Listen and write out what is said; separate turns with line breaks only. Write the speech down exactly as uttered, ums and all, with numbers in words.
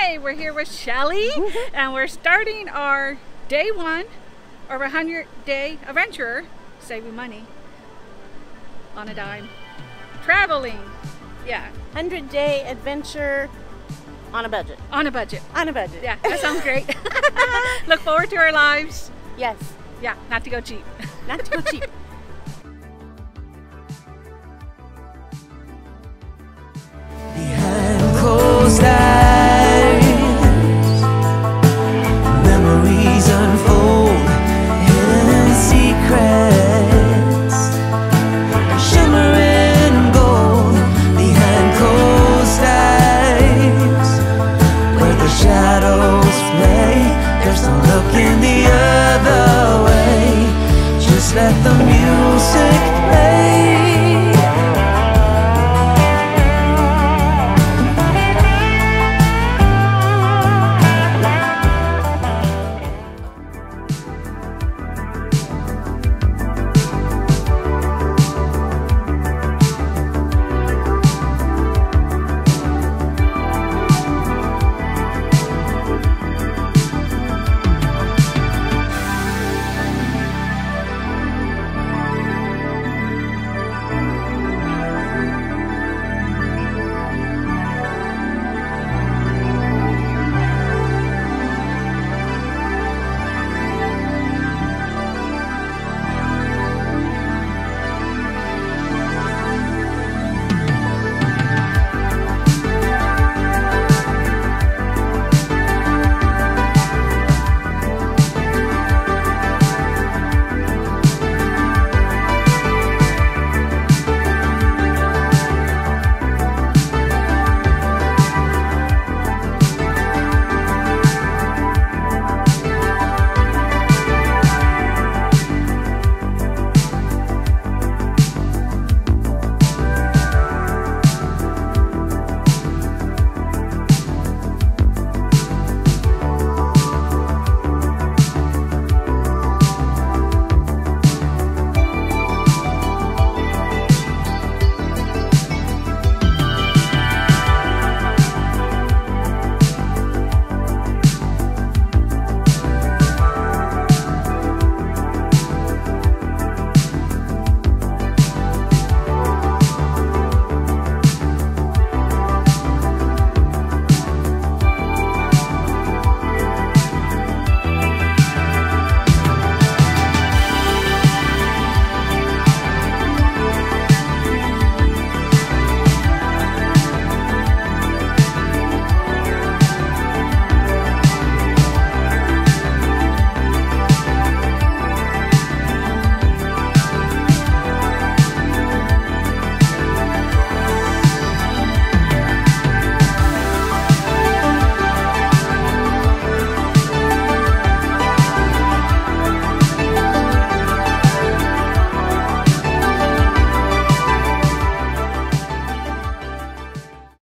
Hey, we're here with Shelley, and we're starting our day one of our hundred day adventure, saving money on a dime, traveling. Yeah.
hundred day adventure on a budget.
On a budget.
On a budget.
Yeah, that sounds great. Look forward to our lives.
Yes.
Yeah, not to go cheap.
Not to go cheap.